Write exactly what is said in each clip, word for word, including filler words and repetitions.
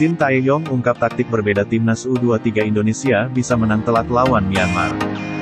Shin Tae-yong ungkap taktik berbeda timnas U dua puluh tiga Indonesia bisa menang telak lawan Myanmar.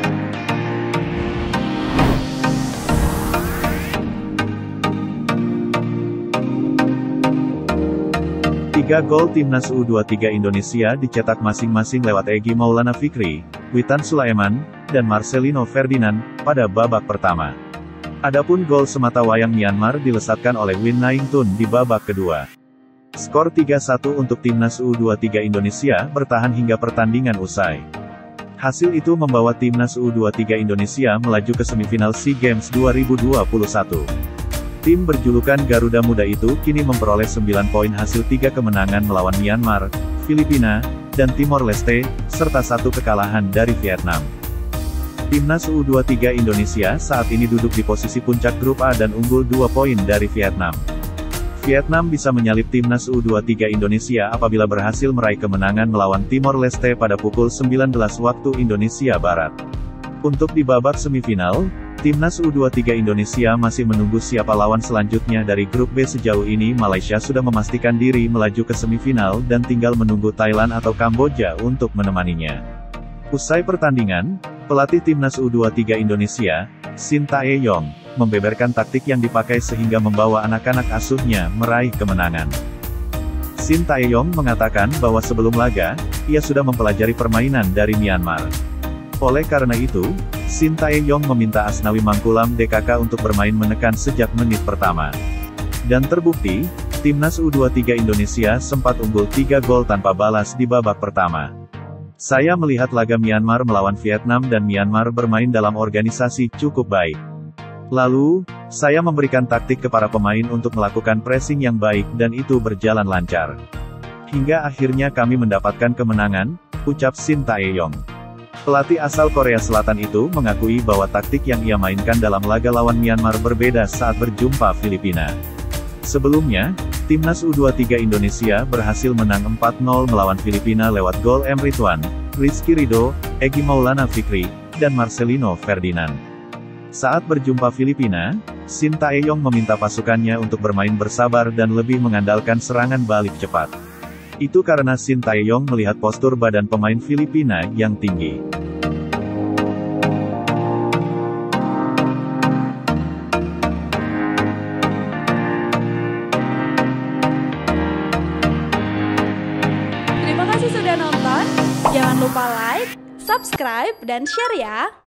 Tiga gol timnas U dua puluh tiga Indonesia dicetak masing-masing lewat Egy Maulana Fikri, Witan Sulaiman, dan Marcelino Ferdinand, pada babak pertama. Adapun gol sematawayang Myanmar dilesatkan oleh Win Naingtun di babak kedua. Skor tiga satu untuk timnas U dua puluh tiga Indonesia bertahan hingga pertandingan usai. Hasil itu membawa timnas U dua puluh tiga Indonesia melaju ke semifinal SEA Games dua ribu dua puluh satu. Tim berjulukan Garuda Muda itu kini memperoleh sembilan poin hasil tiga kemenangan melawan Myanmar, Filipina, dan Timor Leste, serta satu kekalahan dari Vietnam. Timnas U dua puluh tiga Indonesia saat ini duduk di posisi puncak grup A dan unggul dua poin dari Vietnam. Vietnam bisa menyalip timnas U dua puluh tiga Indonesia apabila berhasil meraih kemenangan melawan Timor Leste pada pukul sembilan belas waktu Indonesia Barat. Untuk di babak semifinal, timnas U dua puluh tiga Indonesia masih menunggu siapa lawan selanjutnya dari grup B. Sejauh ini Malaysia sudah memastikan diri melaju ke semifinal dan tinggal menunggu Thailand atau Kamboja untuk menemaninya. Usai pertandingan, pelatih timnas U dua puluh tiga Indonesia, Shin Tae-yong, membeberkan taktik yang dipakai sehingga membawa anak-anak asuhnya meraih kemenangan. Shin Tae-yong mengatakan bahwa sebelum laga, ia sudah mempelajari permainan dari Myanmar. Oleh karena itu, Shin Tae-yong meminta Asnawi Mangkulam D K K untuk bermain menekan sejak menit pertama. Dan terbukti, timnas U dua puluh tiga Indonesia sempat unggul tiga gol tanpa balas di babak pertama. Saya melihat laga Myanmar melawan Vietnam dan Myanmar bermain dalam organisasi cukup baik. Lalu, saya memberikan taktik kepada pemain untuk melakukan pressing yang baik dan itu berjalan lancar. Hingga akhirnya kami mendapatkan kemenangan, ucap Shin Tae-yong. Pelatih asal Korea Selatan itu mengakui bahwa taktik yang ia mainkan dalam laga lawan Myanmar berbeda saat berjumpa Filipina. Sebelumnya, timnas U dua puluh tiga Indonesia berhasil menang empat nol melawan Filipina lewat gol M. Ridwan, Rizky Ridho, Egy Maulana Fikri, dan Marcelino Ferdinand. Saat berjumpa Filipina, Shin Tae-yong meminta pasukannya untuk bermain bersabar dan lebih mengandalkan serangan balik cepat. Itu karena Shin Tae-yong melihat postur badan pemain Filipina yang tinggi. Terima kasih sudah nonton, jangan lupa like, subscribe, dan share ya!